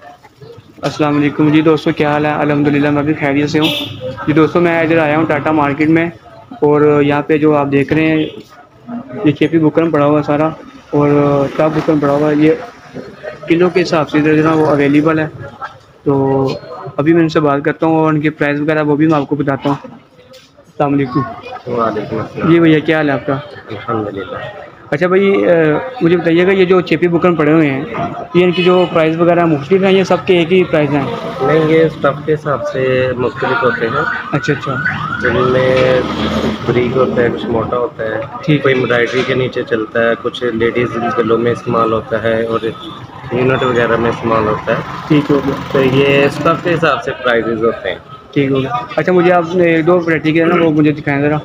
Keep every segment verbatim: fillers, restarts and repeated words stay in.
अस्सलाम वालेकुम जी दोस्तों, क्या हाल है? अल्हम्दुलिल्लाह मैं भी खैरियत से हूँ। जी दोस्तों, मैं इधर आया हूँ टाटा मार्केट में और यहाँ पे जो आप देख रहे हैं ये केपी बुकरम पड़ा हुआ है सारा और टॉप बुकरम पड़ा हुआ है। ये किलो के हिसाब से इधर जो ना वो अवेलेबल है। तो अभी मैं उनसे बात करता हूँ और उनके प्राइस वगैरह वो भी मैं आपको बताता हूँ। अस्सलाम वालेकुम वालेकुम। अस्सलाम। जी भैया, क्या हाल है आपका? अल्हम्दुलिल्लाह। अच्छा भाई, अ, मुझे बताइएगा ये जो चेपी बुकरम पड़े हुए हैं ये इनकी जो प्राइस वगैरह मुख्तलिफ हैं, ये सबके एक ही प्राइस हैं? नहीं, ये स्टफ़ के हिसाब से मुख्तलिफ होते हैं। अच्छा अच्छा। इनमें कुछ बारीक होता है, कुछ मोटा होता है, ठीक कोई है। एम्ब्रॉयडरी के नीचे चलता है, कुछ लेडीज़ गलों में इस्तेमाल होता है और यूनिट वगैरह में इस्तेमाल होता है। ठीक हो गया। तो ये स्टफ़ के हिसाब से प्राइजेज़ होते हैं। ठीक हो गया। अच्छा, मुझे आप एक दो वैरायटी के ना वो मुझे दिखाएं ज़रा।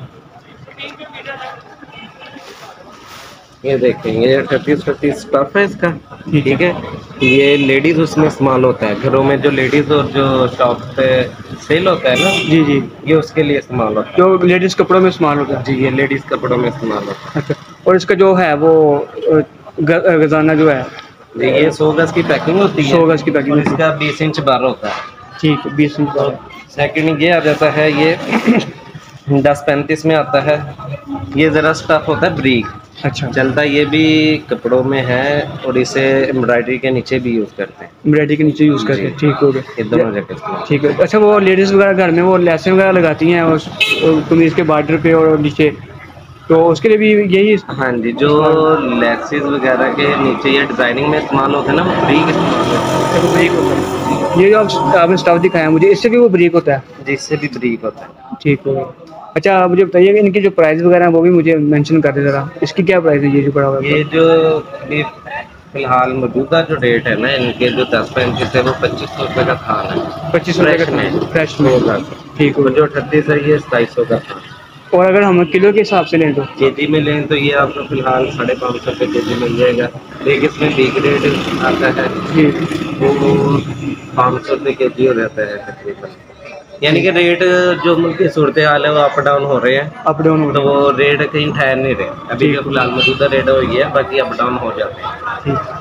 ये देखें, ये छत्तीस छत्तीस स्टफ़ है इसका। ठीक ठीक है। है, ये लेडीज़ उसमें इस्तेमाल होता है, घरों में जो लेडीज़ और जो शॉप पे सेल होता है ना, जी जी। ये उसके लिए इस्तेमाल होता जो लेडीज़ कपड़ों में इस्तेमाल होता है। है। जी, ये लेडीज़ कपड़ों में इस्तेमाल होता है। अच्छा। और इसका जो है वो अ, ग- गजाना जो है जी, ये सौ गज की पैकिंग होती है सौ गज की पैकिंग और होती इसका है। बीस इंच बार होता है। ठीक है, बीस इंच और वाला। सेकंड ये आ जाता है, ये दस पैंतीस में आता है। ये ज़रा स्टफ़ होता है ब्रीक, अच्छा। चलता ये भी कपड़ों में है और इसे एम्ब्रॉयडरी के नीचे भी यूज़ करते हैं। एम्ब्रॉयडरी के नीचे यूज़ करते जी, हैं। ठीक हो ये गया। दोनों जगह इस्तेमाल ठीक होता है। अच्छा, वो लेडीज़ वगैरह घर में वो लेसें वगैरह लगाती हैं उस कमीज़ के बॉर्डर पे और नीचे, तो उसके लिए भी यही है। हाँ जी, जो इस्तेमाल? लेसिस वगैरह के नीचे ये डिज़ाइनिंग में इस्तेमाल होते हैं ना, वो ब्रीक इस्तेमाल होते अच्छा, वो ब्रीक होता हैं। है। ये जो आप आपने स्टफ़ दिखाया मुझे, इससे भी वो ब्रीक होता है? जी, जिससे भी ब्रीक होता है। ठीक हो गया। अच्छा, आप मुझे बताइए कि इनकी जो प्राइस वगैरह है वो भी मुझे मेंशन कर दें ज़रा। इसकी क्या प्राइस है ये जो पड़ा हुआ है ये ऊपर? जो अभी फिलहाल मौजूदा जो रेट है ना, इनके जो दस पैंतीस है वो पच्चीस सौ रुपये का थान है पच्चीस रुपये का फ्रेश में, था फ्रेश में? सौ गज। ठीक हो और गया। जो अट्ठतीस है ये सताईस सौ का थान। और अगर हम किलो के हिसाब से लें तो? के जी में लें तो ये आपको फिलहाल साढ़े पाँच सौ रुपये के जी मिल जाएगा। एक इसमें बिग रेट आता है, जी। वो पाँच सौ रुपये के जी हो जाता है तकरीबन। यानी कि रेट जो मुल्क की सूरत हाल है वो अप डाउन हो रहे हैं, अप डाउन हो तो रहे वो हैं। रेट कहीं ठहर नहीं रहे। अभी ठीक जो हो फिलहाल गया। मौजूदा रेट हो गया है, बाकी अप डाउन हो जाते हैं। ठीक।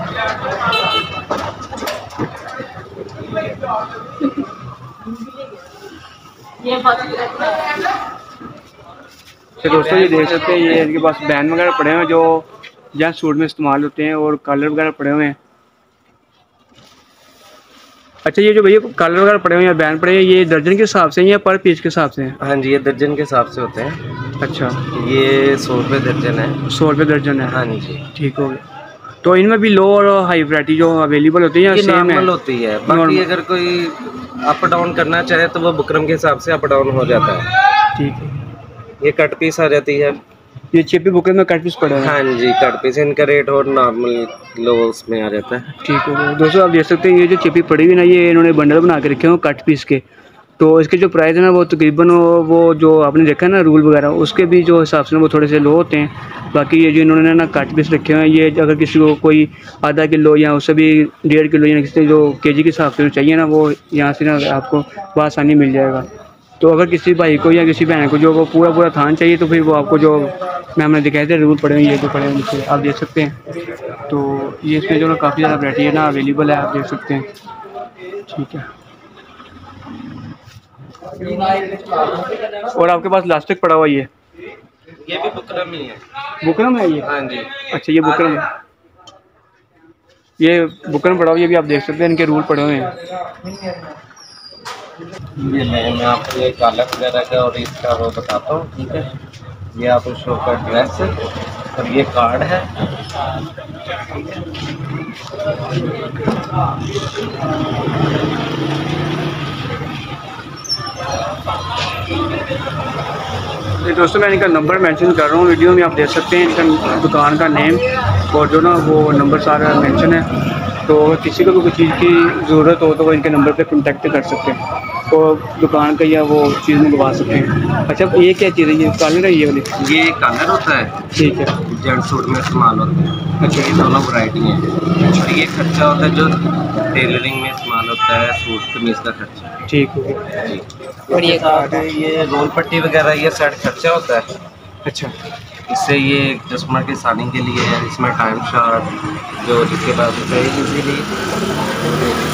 तो दोस्तों, ये देख सकते हैं ये इनके पास बैन वगैरह पड़े हुए हैं जो जेंट्स सूट में इस्तेमाल होते हैं और कॉलर वगैरह पड़े हुए हैं। अच्छा, ये जो भैया कॉलर वगैरह पड़े हुए हैं, बैन पड़े हैं, ये दर्जन के हिसाब से हैं या पर पीस के हिसाब से हैं? हाँ जी, ये दर्जन के हिसाब से होते हैं। अच्छा। ये सौ रुपये दर्जन है। सौ रुपये दर्जन है? हाँ जी, ठीक हो गया। तो इनमें भी लो और हाई वैरायटी जो अवेलेबल होती है या ये सेम है? नॉर्मल होती है। बाकी नॉर्मल। अगर कोई अप डाउन करना चाहे तो वो बुकरम के हिसाब से अप डाउन हो जाता है। ठीक है। ये कट पीस आ जाती है। ये चिपी बुक में कट पीस पड़े हुए हाँ हैं? जी, कट पीस इनका रेट और नॉर्मल लो उसमें आ जाता है। ठीक हो गया। दोस्तों, आप देख सकते हैं ये जो चिपी पड़ी हुई ना, ये इन्होंने बंडल बना के रखे हैं कट पीस के। तो इसके जो प्राइस है ना वो तकरीबन वो वो जो आपने देखा है ना रूल वगैरह, उसके भी जो हिसाब से ना वो थोड़े से लो होते हैं। बाकी ये जो इन्होंने ना कट पीस रखे हुए हैं, ये अगर किसी को कोई आधा किलो या उससे भी डेढ़ किलो या किसी जो केजी के हिसाब से चाहिए ना, वो यहाँ से ना आपको बआसानी मिल जाएगा। तो अगर किसी भाई को या किसी बहन को जो वो पूरा पूरा थान चाहिए तो फिर वो आपको जो मैं हमने दिखाए थे रूल पड़े हुए हैं, ये जो पड़े हैं नीचे आप देख सकते हैं। तो ये इसमें जो ना काफ़ी ज़्यादा वैरायटी है ना अवेलेबल है, आप देख सकते हैं। ठीक है। और आपके पास लास्टिक पड़ा हुआ ये ये भी बुकरम ही है। बुकरम है ये? हाँ जी। अच्छा, ये बुकरम है। ये बुकरम पड़ा हुआ, ये भी आप देख सकते हैं, इनके रूल पड़े हुए हैं। ये मैं मैं आपको ये कॉलर वगैरह का और इसका वो बताता हूँ। ठीक है, ये आप शो का ड्रेस और ये कार्ड है। ये दोस्तों, मैं इनका नंबर मेंशन कर रहा हूँ वीडियो में, आप देख सकते हैं इनका दुकान का नेम और जो ना वो नंबर सारा मेंशन है। तो अगर किसी को भी कोई चीज़ की ज़रूरत हो तो वो इनके नंबर पे कांटेक्ट कर सकते हैं, तो दुकान का या वो चीज़ मंगवा सकते हैं। अच्छा, ये क्या चीज़ है? ये कॉलर है ये वाली? ये कॉलर होता है, ठीक है। जेंट सूट में इस्तेमाल होता है। अच्छा, ये दोनों वैरायटी हैं। और ये खर्चा होता है जो टेलरिंग में इस्तेमाल होता है, सूट कमीज़ का खर्चा। ठीक हो गया। जी। और ये साथ ये रोल पट्टी वगैरह ये सेट खर्चा होता है। अच्छा। इससे ये कस्टमर की साइनिंग के लिए है। इसमें टाइम शार्ट जो जिसके पास चाहिए इजीली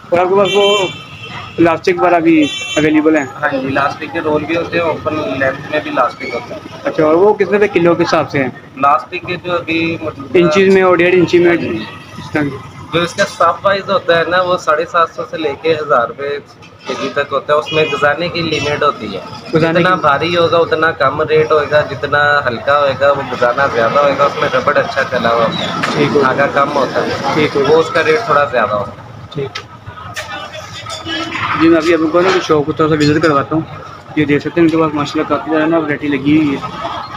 और आपके पास वो इलास्टिक वाला भी अवेलेबल है? हाँ जी, इलास्टिक के रोल भी होते हैं, ओपन लेंथ में भी इलास्टिक होता है। अच्छा, और वो कितने रुपये किलो के हिसाब से हैं? इलास्टिक के जो अभी मतलब इंचज़ में और डेढ़ इंची में हाँ जी। इस तरह की? जो इसका स्टफ वाइज होता है ना, वो साढ़े सात सौ से लेके हज़ार रुपये के जी तक होता है। उसमें गजाने की लिमिट होती है, जितना भारी होगा उतना कम रेट होएगा, जितना हल्का होएगा वो गजाना ज़्यादा होएगा। उसमें रबड़ अच्छा चला हुआ होता है, ठीक है, धागा कम होता है, ठीक है, वो उसका रेट थोड़ा ज़्यादा होता है। ठीक। जी, मैं अभी आपको ना शॉप को थोड़ा सा विजिट करवाता हूँ। ये देख सकते हैं इनके पास माशाल्लाह काफ़ी ज़्यादा ना वैरायटी लगी हुई है।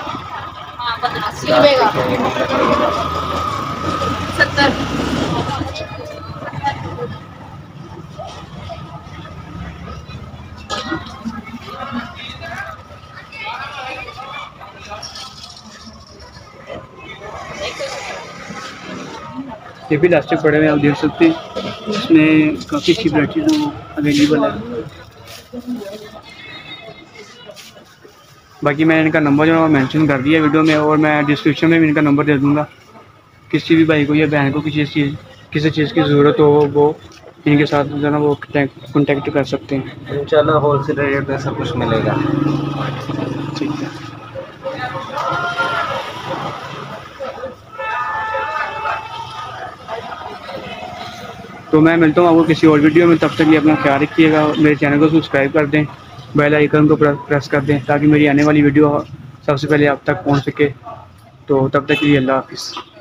ये भी इलास्टिक पड़े हुए हैं, आप देख सकते हैं। इसमें काफ़ी अच्छी वैरायटी अवेलेबल है। बाकी मैंने इनका नंबर जो है मेंशन कर दिया वीडियो में, और मैं डिस्क्रिप्शन में भी इनका नंबर दे दूँगा। किसी भी भाई को या बहन को किसी चीज़ किसी चीज़ की ज़रूरत हो वो इनके साथ जो है ना वो कॉन्टेक्ट कर सकते हैं। इंशाल्लाह होलसेल रेट में सब कुछ मिलेगा। ठीक है। तो मैं मिलता हूँ आपको किसी और वीडियो में, तब तक ये अपना ख्याल रखिएगा। मेरे चैनल को सब्सक्राइब कर दें, बेल आइकन को प्रेस कर दें ताकि मेरी आने वाली वीडियो सबसे पहले आप तक पहुँच सके। तो तब तक के लिए अल्लाह हाफ़िज़।